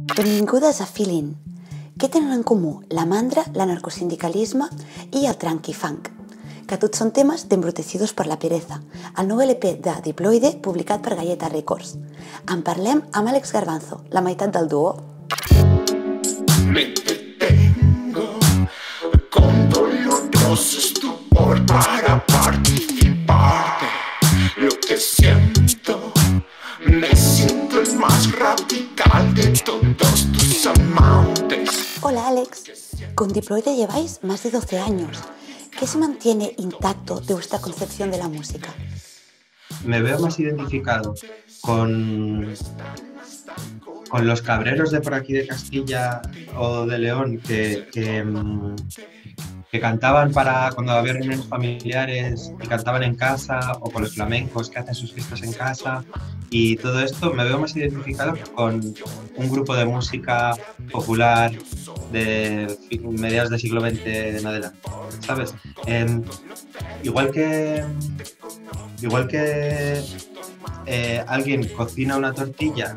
Benvingudes a Feeling. Què tenen en comú la mandra, l'anarcosindicalisme i el tranqui-funk? Que tots són temes d'Embrutecidos por la pereza, el nou LP de Diploide publicat per Galleta Records. En parlem amb Àlex Garbanzo, la meitat del duo. Me detengo con doloroso estupor para participar de lo que siento. Me siento el más radical de todos tus amantes. Hola Àlex, con Diploide lleváis más de 12 años. ¿Qué se mantiene intacto de vuestra concepción de la música? Me veo más identificado con los cabreros de por aquí de Castilla o de León que cantaban para cuando había reuniones familiares y cantaban en casa, o con los flamencos que hacen sus fiestas en casa, y todo esto. Me veo más identificado con un grupo de música popular de mediados del siglo XX en adelante, ¿sabes? Igual que alguien cocina una tortilla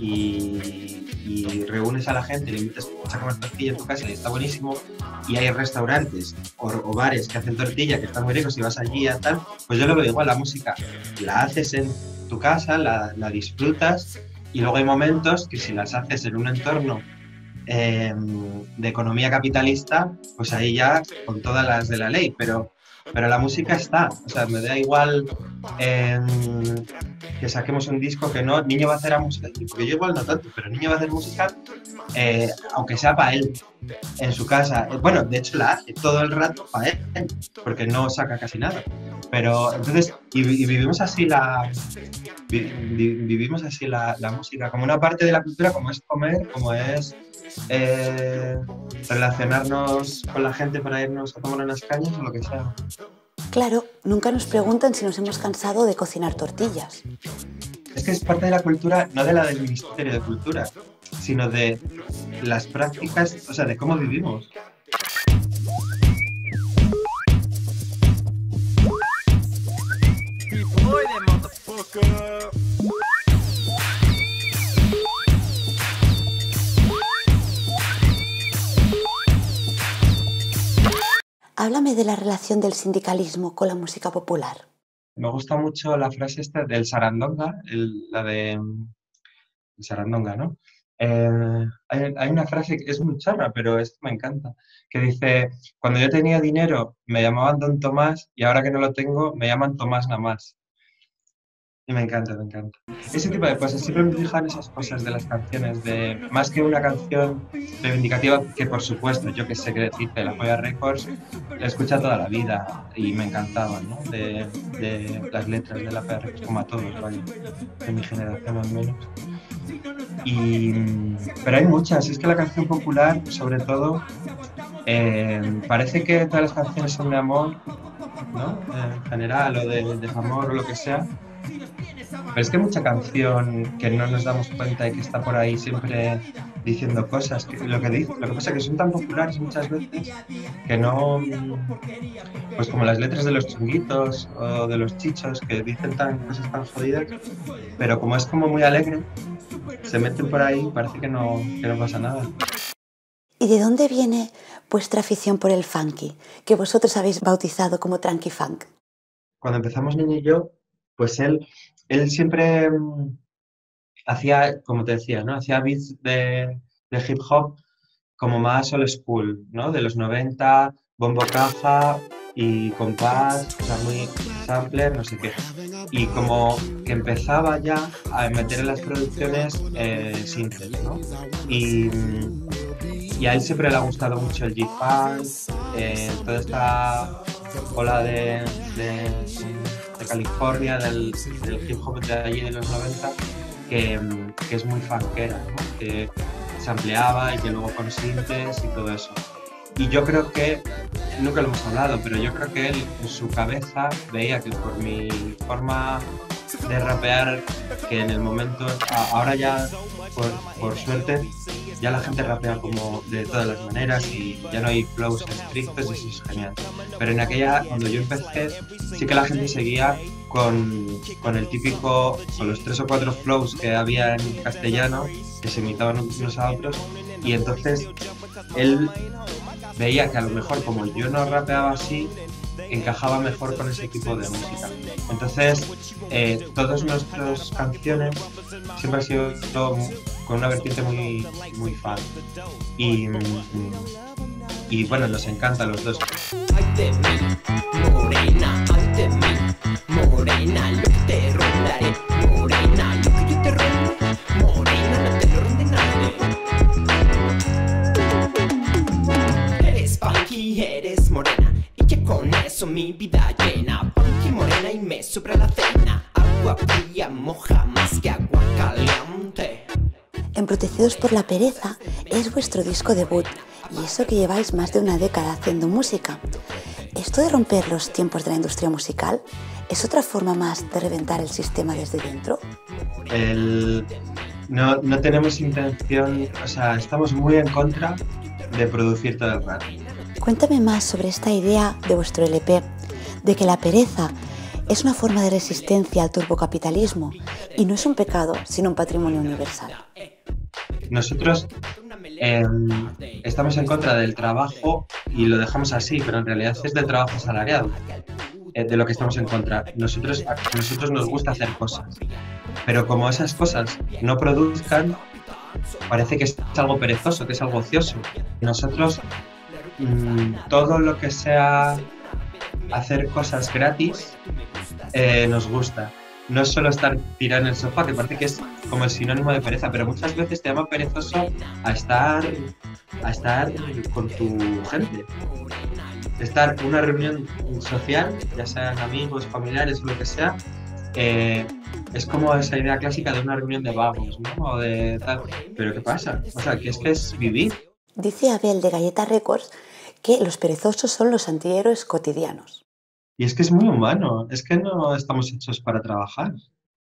y reúnes a la gente, le invitas a comer tortilla en tu casa y está buenísimo, y hay restaurantes o bares que hacen tortilla que están muy ricos y vas allí a tal, pues yo lo veo igual. La música la haces en tu casa, la disfrutas, y luego hay momentos que si las haces en un entorno de economía capitalista, pues ahí ya con todas las de la ley, pero la música está, o sea, me da igual que saquemos un disco que no. Niño va a hacer música, porque yo igual no tanto, pero Niño va a hacer música aunque sea para él, en su casa. Bueno, de hecho la hace todo el rato para él, porque no saca casi nada. Pero entonces, y vivimos así vivimos así la música, como una parte de la cultura, como es comer, como es relacionarnos con la gente para irnos a tomar unas cañas o lo que sea. Claro, nunca nos preguntan si nos hemos cansado de cocinar tortillas. Es que es parte de la cultura, no de la del Ministerio de Cultura, sino de las prácticas, o sea, de cómo vivimos. Háblame de la relación del sindicalismo con la música popular. Me gusta mucho la frase esta del sarandonga, la de sarandonga, ¿no? Hay una frase que es muy charra, pero esto me encanta, que dice: cuando yo tenía dinero me llamaban Don Tomás, y ahora que no lo tengo me llaman Tomás nada más. Y me encanta, me encanta. Ese tipo de cosas, siempre me fijan esas cosas de las canciones, de más que una canción reivindicativa, que por supuesto, yo que sé qué decirte, la Polla Records la he escuchado toda la vida y me encantaban, ¿no? De las letras de la Polla Records, como a todos, vaya, de mi generación al menos. Pero hay muchas, es que la canción popular, sobre todo, parece que todas las canciones son de amor, ¿no? En general, o de desamor o lo que sea. Pero es que hay mucha canción que no nos damos cuenta de que está por ahí siempre diciendo cosas. Lo que pasa es que son tan populares muchas veces que no... Pues como las letras de los chunguitos o de los chichos, que dicen cosas tan jodidas, pero como es como muy alegre, se meten por ahí y parece que no pasa nada. ¿Y de dónde viene vuestra afición por el funky, que vosotros habéis bautizado como tranqui-funk? Cuando empezamos Niño y yo, pues él siempre hacía, como te decía, ¿no? Hacía beats de hip hop como más old school, ¿no? De los 90, bombo caja y compás, o sea, muy sampler, no sé qué. Y como que empezaba ya a meter en las producciones synths, ¿no? Y a él siempre le ha gustado mucho el G-Funk, toda esta ola de California, del hip hop de allí de los 90, que es muy funkera, ¿no? Que se ampliaba y que luego con sintes y todo eso. Y yo creo que, nunca lo hemos hablado, pero yo creo que él en su cabeza veía que por mi forma de rapear, que en el momento, ahora ya por suerte, ya la gente rapea como de todas las maneras y ya no hay flows estrictos, y eso es genial. Pero en aquella, cuando yo empecé, sí que la gente seguía con el típico, con los 3 o 4 flows que había en castellano, que se imitaban unos a otros, y entonces él veía que a lo mejor como yo no rapeaba así, encajaba mejor con ese tipo de música. Entonces, todas nuestras canciones siempre han sido con una vertiente muy, muy fan. Y, y bueno, nos encanta a los dos. Ay de mí, morena, ay de mí, morena, lo que te rondaré, morena, lo que yo te ronde, morena, no te lo ronde nadie. Eres funky, eres morena, y ya con eso mi vida llena. Funky, morena y me sobra la cena, agua fría moja más que agua caliente. Embrutecidos por la pereza es vuestro disco debut, y eso que lleváis más de una década haciendo música. ¿Esto de romper los tiempos de la industria musical es otra forma más de reventar el sistema desde dentro? No tenemos intención, o sea, estamos muy en contra de producir todo el rato. Cuéntame más sobre esta idea de vuestro LP, de que la pereza es una forma de resistencia al turbocapitalismo y no es un pecado, sino un patrimonio universal. Nosotros estamos en contra del trabajo y lo dejamos así, pero en realidad es del trabajo asalariado, de lo que estamos en contra. A nosotros nos gusta hacer cosas, pero como esas cosas no produzcan, parece que es algo perezoso, que es algo ocioso. Nosotros, todo lo que sea hacer cosas gratis, nos gusta. No es solo estar tirado en el sofá, que parece que es como el sinónimo de pereza, pero muchas veces te llama perezoso a estar con tu gente. Estar en una reunión social, ya sean amigos, familiares o lo que sea, es como esa idea clásica de una reunión de vagos, ¿no? O de tal. Pero ¿qué pasa? O sea, que es vivir. Dice Abel de Galleta Records que los perezosos son los antihéroes cotidianos. Y es que es muy humano, es que no estamos hechos para trabajar.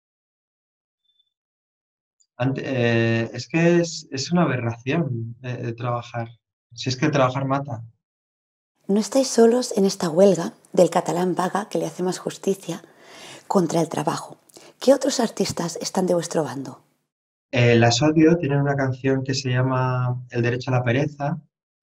Es que es una aberración trabajar. Si es que trabajar mata. No estáis solos en esta huelga del catalán vaga, que le hace más justicia, contra el trabajo. ¿Qué otros artistas están de vuestro bando? Las Odio tienen una canción que se llama El derecho a la pereza,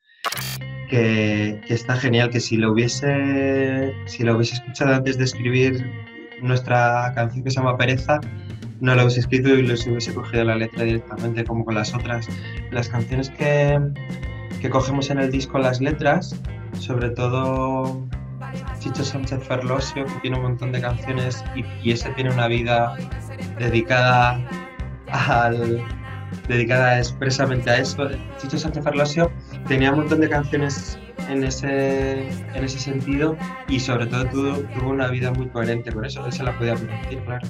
que está genial, que si lo hubiese escuchado antes de escribir nuestra canción que se llama Pereza, no la hubiese escrito y les hubiese cogido la letra directamente como con las otras. Las canciones que cogemos en el disco, las letras, sobre todo Chicho Sánchez Ferlosio, que tiene un montón de canciones y ese tiene una vida dedicada expresamente a eso. Chicho Sánchez Ferlosio tenía un montón de canciones en ese sentido y sobre todo tuvo una vida muy coherente con eso. Él se la podía permitir, claro.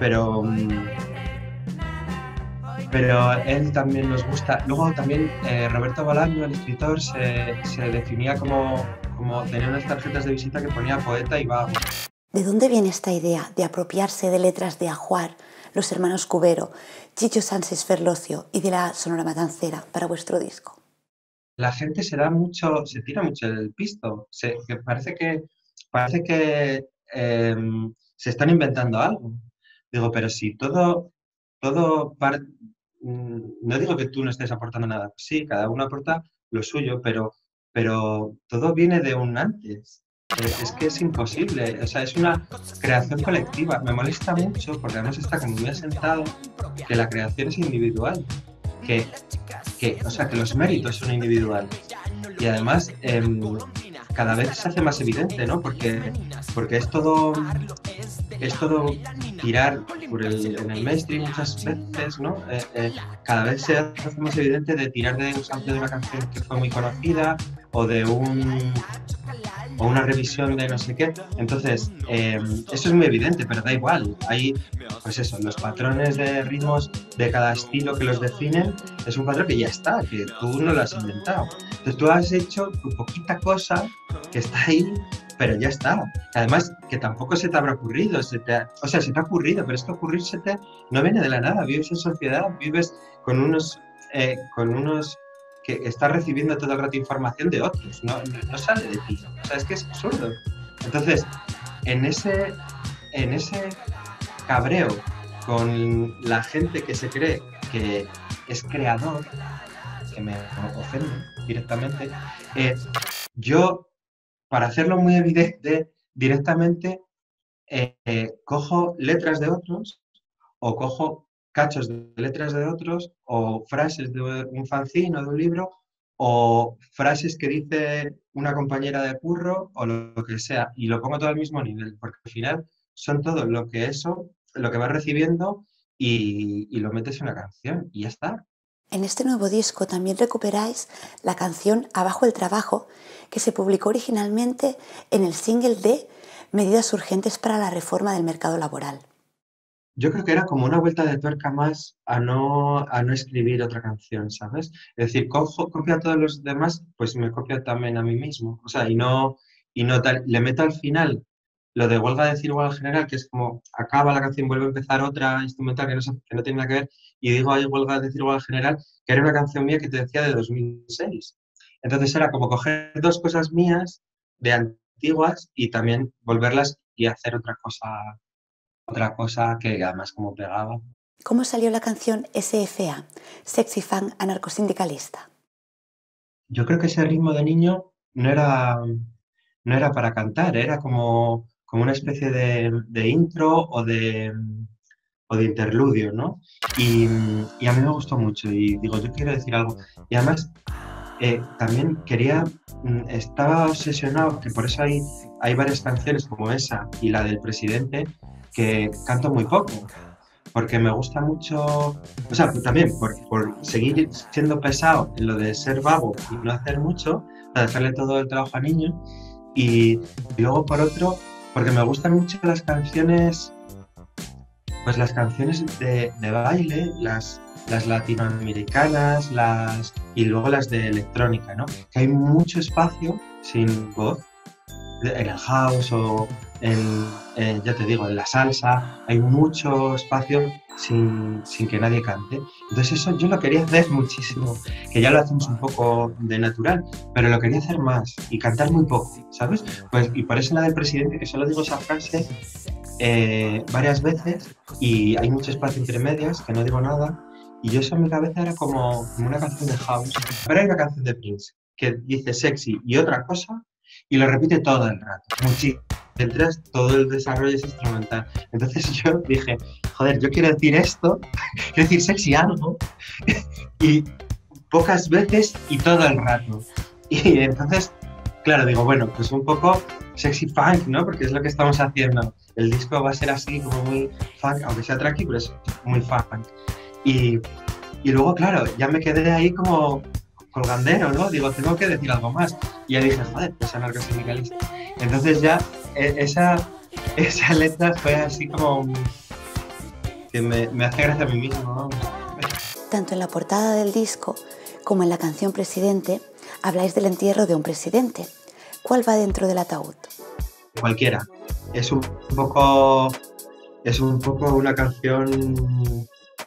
Pero él también nos gusta. Luego también Roberto Bolaño, el escritor, se definía como tenía unas tarjetas de visita que ponía poeta y vago. ¿De dónde viene esta idea de apropiarse de letras de Ajuar, los hermanos Cubero, Chicho Sánchez Ferlosio y de la Sonora Matancera para vuestro disco? La gente se tira mucho del pisto. Que parece que se están inventando algo. Digo, pero si todo no digo que tú no estés aportando nada. Sí, cada uno aporta lo suyo, pero todo viene de un antes. Es que es imposible, o sea, es una creación colectiva. Me molesta mucho, porque además está como muy asentado, que la creación es individual, que los méritos son individuales. Y además, cada vez se hace más evidente, ¿no? Porque es todo tirar en el mainstream muchas veces, ¿no? Cada vez se hace más evidente de tirar de un sample de una canción que fue muy conocida o de una revisión de no sé qué. Entonces, eso es muy evidente, pero da igual. Hay, pues eso, los patrones de ritmos de cada estilo que los definen, es un patrón que ya está, que tú no lo has inventado. Entonces tú has hecho tu poquita cosa que está ahí, pero ya está. Además, que tampoco se te habrá ocurrido, se te ha ocurrido, pero esto ocurrírsete no viene de la nada. Vives en sociedad, vives con unos que estás recibiendo todo el rato información de otros, no sale de ti. O sea, es que es absurdo. Entonces, en ese cabreo con la gente que se cree que es creador, que me ofende directamente, yo, para hacerlo muy evidente, directamente cojo letras de otros o cojo cachos de letras de otros o frases de un fanzine o de un libro o frases que dice una compañera de curro o lo que sea y lo pongo todo al mismo nivel, porque al final son todo lo que vas recibiendo y lo metes en una canción y ya está. En este nuevo disco también recuperáis la canción Abajo el Trabajo, que se publicó originalmente en el single de Medidas urgentes para la reforma del mercado laboral. Yo creo que era como una vuelta de tuerca más a no escribir otra canción, ¿sabes? Es decir, copio a todos los demás, pues me copio también a mí mismo. O sea, y no tal, le meto al final lo de huelga de decir igual al general, que es como acaba la canción, vuelve a empezar otra instrumental que no tiene nada que ver, y digo ahí huelga de decir igual al general, que era una canción mía que te decía de 2006. Entonces era como coger dos cosas mías de antiguas y también volverlas y hacer otra cosa que además como pegaba. ¿Cómo salió la canción SFA, Sexy Funk Anarcosindicalista? Yo creo que ese ritmo de niño no era para cantar, era como una especie de intro o de interludio, ¿no? Y a mí me gustó mucho y digo, yo quiero decir algo. Y además también estaba obsesionado, que por eso hay varias canciones como esa y la del presidente que canto muy poco, porque me gusta mucho, o sea, también por seguir siendo pesado en lo de ser vago y no hacer mucho, para dejarle todo el trabajo a niños, y luego por otro, porque me gustan mucho las canciones, pues las canciones de baile, las latinoamericanas, y luego las de electrónica, ¿no? Que hay mucho espacio sin voz, en el house o ya te digo, en la salsa, hay mucho espacio sin que nadie cante. Entonces eso yo lo quería hacer muchísimo, que ya lo hacemos un poco de natural, pero lo quería hacer más y cantar muy poco, ¿sabes? Pues, y por eso la del presidente, que solo digo esa frase varias veces y hay mucho espacio entre medias, que no digo nada, y yo eso en mi cabeza era como una canción de house. Pero hay una canción de Prince que dice sexy y otra cosa y lo repite todo el rato, muchísimo. Detrás todo el desarrollo es instrumental. Entonces yo dije, joder, yo quiero decir esto, quiero decir sexy algo, y pocas veces y todo el rato. Y entonces, claro, digo, bueno, pues un poco sexy funk, ¿no? Porque es lo que estamos haciendo. El disco va a ser así, como muy funk, aunque sea tranqui, pero es muy funk. Y luego, claro, ya me quedé ahí como colgandero, ¿no? Digo, tengo que decir algo más. Y ya dije, joder, pues anarcosindicalista. Entonces ya esa letra fue así como que me hace gracia a mí mismo, ¿no? Tanto en la portada del disco como en la canción Presidente habláis del entierro de un presidente. ¿Cuál va dentro del ataúd? Cualquiera. Es un poco una canción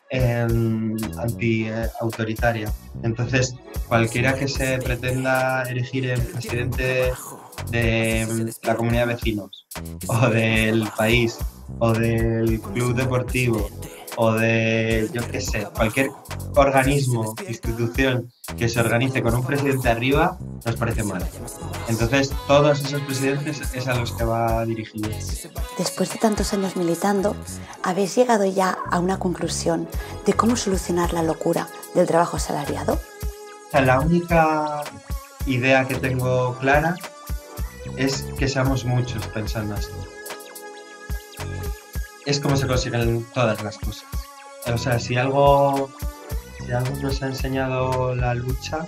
anti-autoritaria. Entonces, cualquiera que se pretenda elegir el presidente de la comunidad de vecinos, o del país, o del club deportivo, o de, yo qué sé, cualquier organismo, institución que se organice con un presidente arriba, nos parece mal. Entonces, todos esos presidentes es a los que va dirigido. Después de tantos años militando, ¿habéis llegado ya a una conclusión de cómo solucionar la locura del trabajo asalariado? O sea, la única idea que tengo clara es que seamos muchos pensando así. Es como se consiguen todas las cosas. O sea, si algo nos ha enseñado la lucha,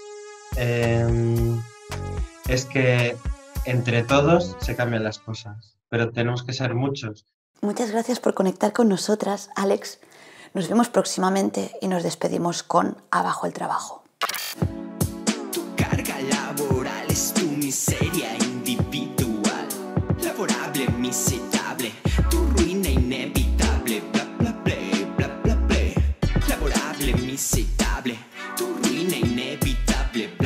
es que entre todos se cambian las cosas, pero tenemos que ser muchos. Muchas gracias por conectar con nosotras, Àlex. Nos vemos próximamente y nos despedimos con Abajo el Trabajo. Tu carga laboral es tu miseria individual, laborable, miserable, tu ruina inevitable, bla bla bla bla bla bla, laborable, miserable, tu ruina inevitable.